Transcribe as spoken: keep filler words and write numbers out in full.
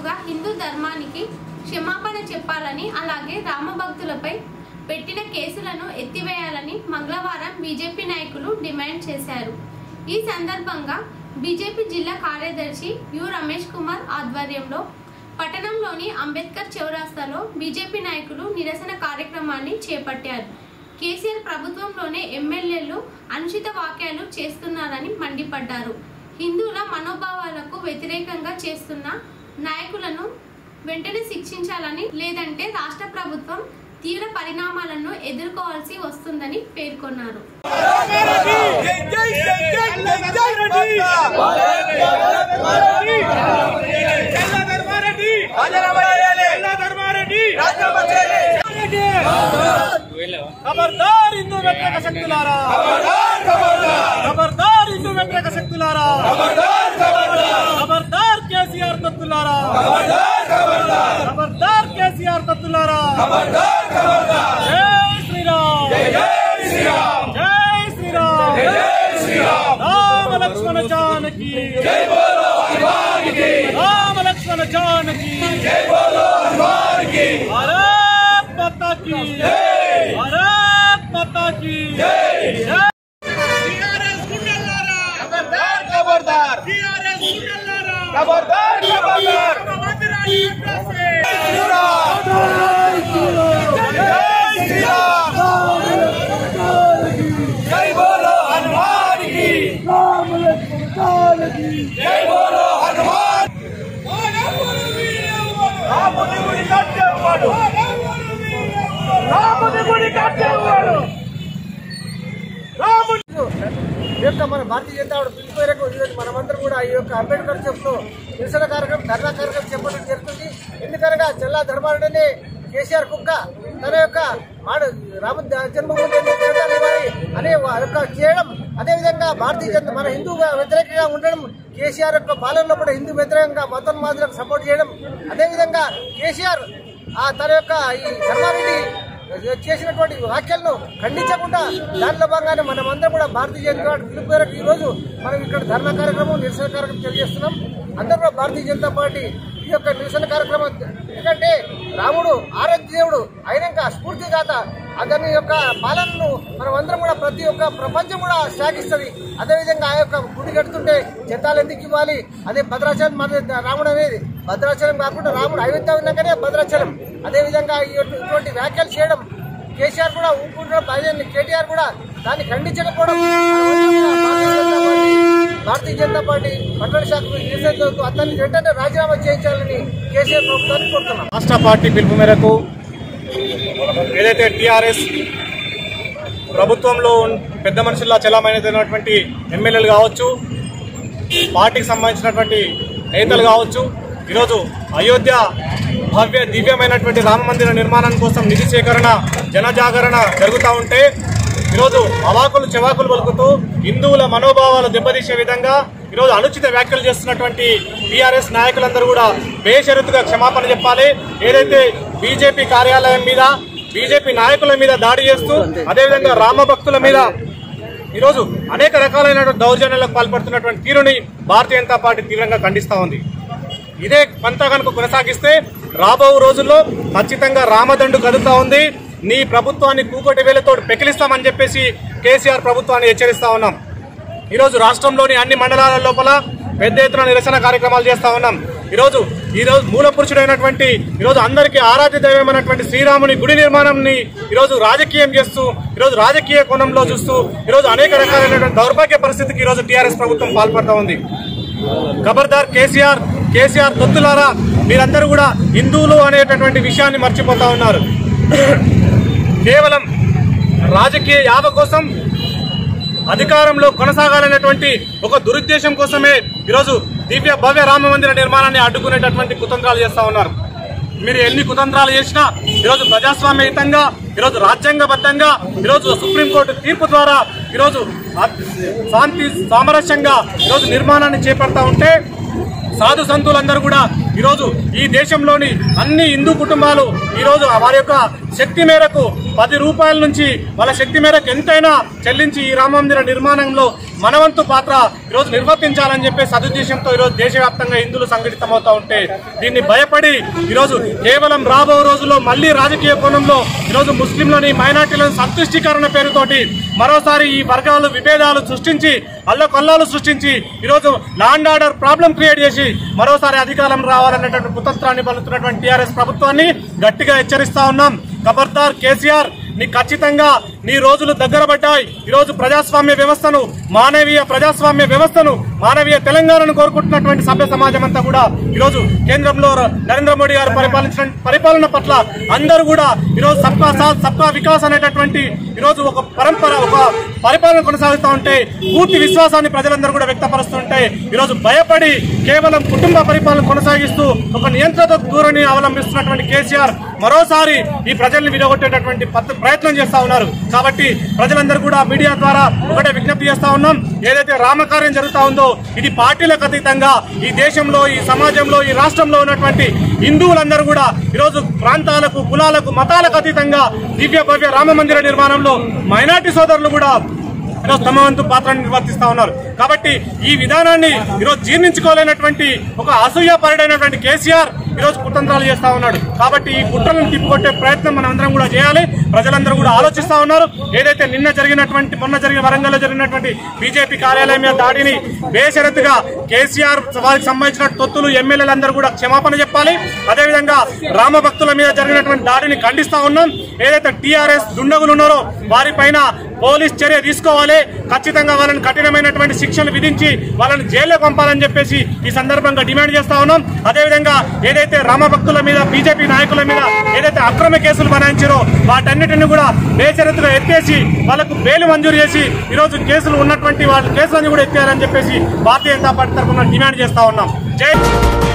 ముందుగా హిందూ ధర్మానికి క్షమాపణ చెప్పాలని అలాగే రామభక్తులపై పెట్టిన కేసులను ఎత్తివేయాలని మంగళవారం బీజేపీ నాయకులు డిమాండ్ చేశారు। ఈ సందర్భంగా బీజేపీ జిల్లా కార్యదర్శి యు రమేష్ కుమార్ ఆధ్వర్యంలో పట్టణంలోని అంబేద్కర్ చౌరస్తాలో బీజేపీ నాయకులు నిరసన కార్యక్రమాన్ని చేపట్టారు। కేసీఆర్ ప్రభుత్వంలోనే ఎమ్మెల్యేలు అనుచిత వ్యాఖ్యలు చేస్తున్నారని మండిపడ్డారు। హిందువుల మనోభావాలకు వ్యతిరేకంగా చేస్తున్న నాయకులను వెంటనే శిక్షించాలని లేదంటే రాష్ట్ర ప్రభుత్వం తీవ్ర పరిణామాలను ఎదుర్కోవాల్సి వస్తుందని పేర్కొన్నారు। खबरदार हिंदू व्यतिरेक शक्तुलारा खबरदार हिंदू व्यतिरेक शक्तुलारा खबरदार केसीआर तत्तुलारा खबरदार केसीआर तत्तुलारा जय श्री राम जय श्री राम जय श्री राम जय श्री राम राम लक्ष्मण जानकी जय बोलो हनुमान की राम लक्ष्मण जानकी जय बोलो हनुमान की भारत माता की जय भारत माता की जय टीआरएस गुंडलारा खबरदार खबरदार टीआरएस गुंडलारा खबरदार खबरदार मंदिरानी से श्री राम जय श्री राम जय बोलो हनुमान की राम लक्ष्मण की जय बोलो हनुमान रामुनि गुడి కట్టేవాడు రాముని గుడి కట్టేవాడు రాముని ఈ యొక్క మన భారతీయ జనతా పార్టీ పిలుపు మేరకు ఈరోజు మనమందరం కూడా ఈ యొక్క అంబేద్కర్ చెప్పులో నిరసన కార్యక్రమం ధర్నా కార్యక్రమం చెప్పడం జరుగుతుంది। ఎందుకనగా చల్లా ధర్మారెడ్డి కేసీఆర్ కుక్క తన యొక్క మాట రామ జన్మభూమి అనే యొక్క చేయడం, అదేవిధంగా భారతీయ జనతా మన హిందూ వ్యతిరేకంగా ఉండడం, కేసీఆర్ యొక్క పాలనలో కూడా హిందూ వ్యతిరేకంగా మతోన్మాదులకు సపోర్ట్ చేయడం, అదేవిధంగా కేసీఆర్ ఆ తన యొక్క ఈ ధర్మారెడ్డి చేసినటువంటి వ్యాఖ్యలను ఖండించకుండా దాంట్లో భాగంగానే మనమందరం కూడా భారతీయ జనతా పార్టీ పిలుపు మేరకు ఈ రోజు మనం ఇక్కడ ధర్నా కార్యక్రమం నిరసన కార్యక్రమం తెలియజేస్తున్నాం। అందరూ కూడా భారతీయ జనతా పార్టీ ఈ యొక్క నిరసన కార్యక్రమం ఎందుకంటే రాముడు ఆరాధ్య దేవుడు అయినాక స్ఫూర్తిదాత అతని యొక్క పాలనను మనం అందరం కూడా ప్రతి ఒక్క ప్రపంచం కూడా శ్లాఘిస్తుంది। అదేవిధంగా ఆ యొక్క గుడి కడుతుంటే చందాలు ఎందుకు ఇవ్వాలి, అదే భద్రాచలం మన రాముడు అనేది భద్రాచలం కాకుండా రాముడు అయోధ్య ఉన్నాకనే భద్రాచలం, అదేవిధంగా ఇటువంటి వ్యాఖ్యలు చేయడం కేసీఆర్ కూడా ఊపుకుంటడం, కేటీఆర్ కూడా దాన్ని ఖండించకపోవడం భారతీయ జనతా పార్టీ పట్టణ శాఖ నిరసన అతన్ని వెంటనే రాజీనామా చేయించాలని కేసీఆర్ ప్రభుత్వాన్ని కోరుతున్నాం। రాష్ట్ర పార్టీ పిలుపు మేరకు ఏదైతే టీఆర్ఎస్ ప్రభుత్వంలో పెద్ద మనుషుల్లా చలామైనటువంటి ఎమ్మెల్యేలు కావచ్చు, పార్టీకి సంబంధించినటువంటి నేతలు కావచ్చు, ఈరోజు అయోధ్య భవ్య దివ్యమైనటువంటి రామ మందిర నిర్మాణం కోసం నిధి సేకరణ జనజాగరణ జరుగుతూ ఉంటే ఈరోజు అవాకులు చెవాకులు పలుకుతూ హిందువుల మనోభావాలు దెబ్బతీసే విధంగా ఈరోజు అనుచిత వ్యాఖ్యలు చేస్తున్నటువంటి టీఆర్ఎస్ నాయకులందరూ కూడా బేషరతుగా క్షమాపణ చెప్పాలి। ఏదైతే బీజేపీ కార్యాలయం మీద బీజేపీ నాయకుల మీద దాడి చేస్తూ అదేవిధంగా రామ భక్తుల మీద ఈరోజు అనేక రకాలైనటువంటి దౌర్జన్యాలకు పాల్పడుతున్నటువంటి తీరుని భారతీయ జనతా పార్టీ తీవ్రంగా ఖండిస్తూ ఉంది। ఇదే పంతా కనుక కొనసాగిస్తే రాబో రోజుల్లో ఖచ్చితంగా రామదండు కదులుతా ఉంది, నీ ప్రభుత్వాన్ని కూకటి వేలతో పెకిలిస్తామని చెప్పేసి కేసీఆర్ ప్రభుత్వాన్ని హెచ్చరిస్తా ఉన్నాం। ఈరోజు రాష్ట్రంలోని అన్ని మండలాల లోపల పెద్ద ఎత్తున నిరసన కార్యక్రమాలు చేస్తా ఉన్నాం। ఈరోజు ఈరోజు మూల పురుషుడైనటువంటి ఈరోజు అందరికీ ఆరాధ్య దైవమైనటువంటి శ్రీరాముని గుడి నిర్మాణాన్ని ఈరోజు రాజకీయం చేస్తూ ఈరోజు రాజకీయ కోణంలో చూస్తూ ఈరోజు అనేక రకాలైనటువంటి దౌర్భాగ్య పరిస్థితికి ఈరోజు టీఆర్ఎస్ ప్రభుత్వం పాల్పడుతూ ఉంది। ఖబర్దార్ కేసీఆర్ కేసీఆర్ తొత్తులారా, మీరందరూ కూడా హిందువులు అనేటటువంటి విషయాన్ని మర్చిపోతా ఉన్నారు। కేవలం రాజకీయ యావ కోసం అధికారంలో కొనసాగాలనేటువంటి ఒక దురుద్దేశం కోసమే ఈరోజు దివ్య భవ్య రామ మందిర నిర్మాణాన్ని అడ్డుకునేటటువంటి కుతంత్రాలు చేస్తా ఉన్నారు। మీరు ఎన్ని కుతంత్రాలు చేసినా ఈరోజు ప్రజాస్వామ్యయుతంగా ఈరోజు రాజ్యాంగబద్ధంగా ఈరోజు సుప్రీంకోర్టు తీర్పు ద్వారా ఈరోజు శాంతి సామరస్యంగా ఈరోజు నిర్మాణాన్ని చేపడతా ఉంటే సాధు సంతులందరూ కూడా ఈరోజు ఈ దేశంలోని అన్ని హిందూ కుటుంబాలు ఈరోజు వారి యొక్క శక్తి మేరకు పది రూపాయల నుంచి వాళ్ళ శక్తి మేరకు ఎంతైనా చెల్లించి ఈ రామ మందిర నిర్మాణంలో మన వంతు పాత్ర ఈరోజు నిర్వర్తించాలని చెప్పి సదుద్దేశంతో ఈరోజు దేశవ్యాప్తంగా హిందువులు సంఘటితమవుతూ ఉంటే దీన్ని భయపడి ఈరోజు కేవలం రాబో రోజుల్లో మళ్లీ రాజకీయ కోణంలో ఈరోజు ముస్లింలని మైనార్టీలను సంతుష్టీకరణ పేరుతోటి మరోసారి ఈ వర్గాలు విభేదాలు సృష్టించి అల్లకొల్లాలు సృష్టించి ఈరోజు law and order problem create చేసి మరోసారి అధికారం రావాలనేటువంటి కుతంత్రాన్ని పలుతున్నటువంటి టీఆర్ఎస్ ప్రభుత్వాన్ని గట్టిగా హెచ్చరిస్తా ఉన్నాం. ఖబర్దార్ కేసీఆర్, నీ ఖచ్చితంగా నీ రోజులు దగ్గర పడ్డాయి. ఈరోజు ప్రజాస్వామ్య వ్యవస్థను, మానవీయ ప్రజాస్వామ్య వ్యవస్థను, మానవీయ తెలంగాణను కోరుకుంటున్నటువంటి సభ్య సమాజం అంతా కూడా ఈరోజు కేంద్రంలో నరేంద్ర మోడీ గారు పరిపాలించిన పరిపాలన పట్ల అందరూ కూడా ఈరోజు సబ్కా సాత్ సబ్కా వికాస్ అనేటటువంటి ఈరోజు ఒక పరంపర, ఒక పరిపాలన కొనసాగుతూ ఉంటే పూర్తి విశ్వాసాన్ని ప్రజలందరూ కూడా వ్యక్తపరుస్తుంటే ఈరోజు భయపడి కేవలం కుటుంబ పరిపాలన కొనసాగిస్తూ ఒక నియంత్రణ ధోరణిని అవలంబిస్తున్నటువంటి కేసీఆర్ మరోసారి ఈ ప్రజల్ని విడగొట్టేటటువంటి ప్రయత్నం చేస్తా ఉన్నారు. కాబట్టి ప్రజలందరూ కూడా మీడియా ద్వారా ఒకటే విజ్ఞప్తి చేస్తా ఉన్నాం, ఏదైతే రామకార్యం జరుగుతా ఉందో ఇది పార్టీలకు అతీతంగా ఈ దేశంలో, ఈ సమాజంలో, ఈ రాష్ట్రంలో ఉన్నటువంటి హిందువులందరూ కూడా ఈరోజు ప్రాంతాలకు, కులాలకు, మతాలకు అతీతంగా దివ్య భవ్య రామ మందిర నిర్మాణంలో మైనార్టీ సోదరులు కూడా ఈరోజు తమ వంతు పాత్రను నిర్వర్తిస్తా ఉన్నారు. కాబట్టి ఈ విధానాన్ని ఈరోజు జీర్ణించుకోలేనటువంటి ఒక అసూయపరుడైనటువంటి కేసీఆర్ ఈరోజు కుతంత్రాలు చేస్తా ఉన్నాడు. కాబట్టి ఈ కుట్రలను తిప్పుకొట్టే ప్రయత్నం మనం అందరం కూడా చేయాలి. ప్రజలందరూ కూడా ఆలోచిస్తా ఉన్నారు. ఏదైతే నిన్న జరిగినటువంటి, మొన్న జరిగిన వరంగల్లో జరిగినటువంటి బీజేపీ కార్యాలయం మీద దాడిని బేషరతుగా కేసీఆర్ వారికి సంబంధించిన తొత్తులు ఎమ్మెల్యేలందరూ కూడా క్షమాపణ చెప్పాలి. అదేవిధంగా రామ భక్తుల మీద జరిగినటువంటి దాడిని ఖండిస్తా ఉన్నాం. ఏదైతే టీఆర్ఎస్ దుండగులు ఉన్నారో వారిపైన పోలీస్ చర్య తీసుకోవాలి. ఖచ్చితంగా వాళ్ళని కఠినమైనటువంటి శిక్షలు విధించి వాళ్ళని జైల్లో పంపాలని చెప్పేసి ఈ సందర్భంగా డిమాండ్ చేస్తా ఉన్నాం. అదేవిధంగా ఏదైతే రామ భక్తుల మీద, బీజేపీ నాయకుల మీద ఏదైతే అక్రమ కేసులు బనాయించారో వాటన్నిటిని కూడా బేషరతుగా ఎత్తేసి వాళ్ళకు బెయిల్ మంజూరు చేసి ఈరోజు కేసులు ఉన్నటువంటి వాళ్ళ కేసులన్నీ కూడా ఎత్తేయాలని చెప్పేసి భారతీయ జనతా పార్టీ తరఫున డిమాండ్ చేస్తా ఉన్నాం. జై